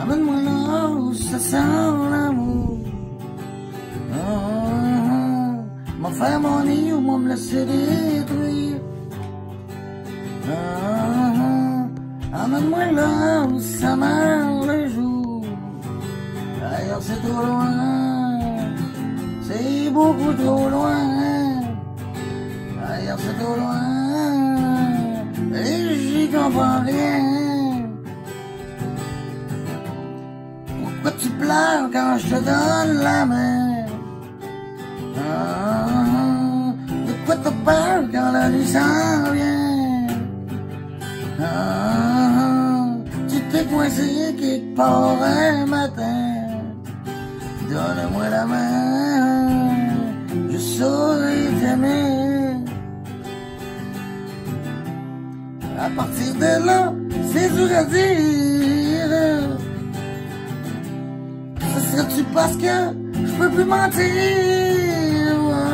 Amène-moi là où ça sent l'amour. M'en faire mon nid ou m'en me laisser détruire. Amène-moi là où ça meurt le jour. Ailleurs c'est trop loin, c'est beaucoup trop loin. Ailleurs c'est trop loin, et j'y comprends rien. Pourquoi tu pleures quand je te donne la main? De quoi t'as peur quand la nuit s'en vient? Tu t'es coincé quelque part un matin. Donne-moi la main, je saurai t'aimer. À partir de là, c'est dur à dire. Ce serait-tu parce que je peux plus mentir?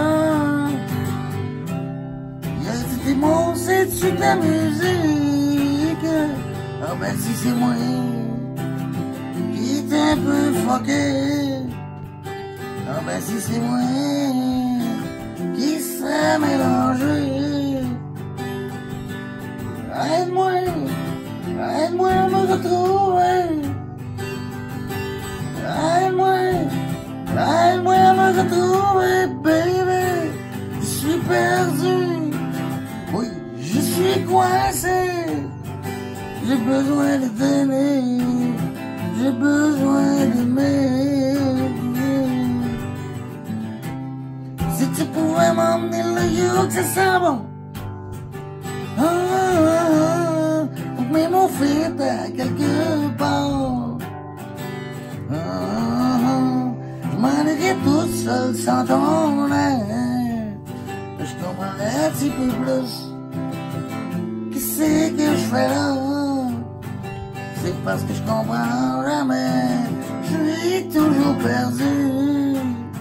Y'a des mots, c'est-tu de la musique? Ah ben si c'est moi qui est un peu fucké. Ah ben si c'est moi qui serait mélangé. Aide-moi, aide-moi à me retrouver. Aide-moi, aide-moi à me retrouver, baby. Je suis perdu, oui, je suis coincé. J'ai besoin de t'aimer, j'ai besoin d'aimer. Si tu pouvais m'emmener le jour que ça sent bon. Pour que mes mots fit à quelque part. Je m'en irais toute seule sans ton aide. Je comprendrais un petit peu plus. Qu'est-ce que je fais là? C'est parce que je comprends jamais. Je suis toujours perdu.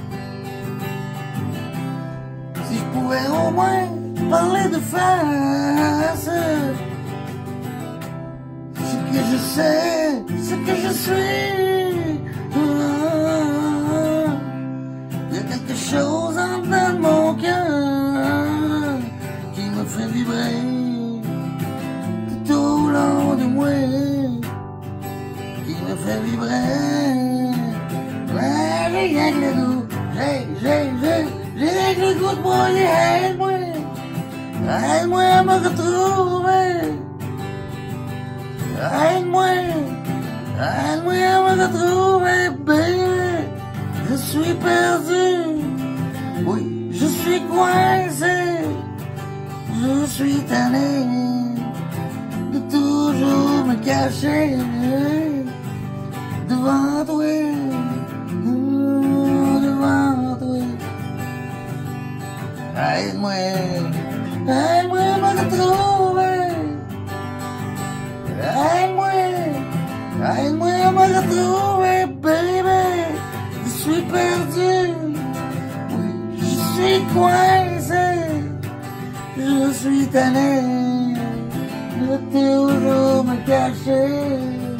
Si je pouvais au moins parler de face, ce que je sais, ce que je suis. Il y a quelque chose en dedans de mon cœur qui me fait vibrer tout au long de moi, qui me fait vibrer. Ouais, j'ai rien que le goût, j'ai rien que le goût de broyer. Aide-moi, aide-moi à me retrouver. Aide-moi, aide-moi à me retrouver, baby. Je suis perdu, oui, je suis coincé. Je suis tanné de toujours me cacher devant toi, devant toi. Aide-moi, aide-moi à me retrouver. Aide-moi, aide-moi à me retrouver, baby. Je suis perdu, oui, je suis coincé. Je suis tanné de toujours me cacher